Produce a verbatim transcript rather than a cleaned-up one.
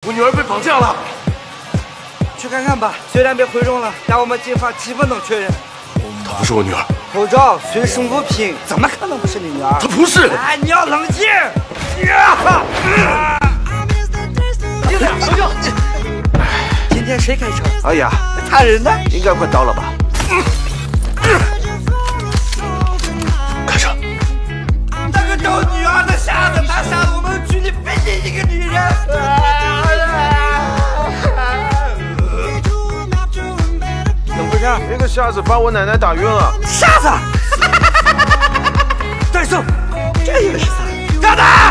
我女儿被绑架了。 去看看吧，虽然被毁容了，但我们警方基本能确认。 她不是我女儿。 头照随身物品，怎么可能不是你女儿？ 她不是。 哎，你要冷静。 警察，求救！ 今天谁开车？ 哎呀， 他人呢？ 应该快到了吧？ 开车。 那个找女儿的瞎子，他杀了我们区里唯一一个女人。怎么回事？ 那个瞎子把我奶奶打晕了。 瞎子！带走！这又是啥？干的！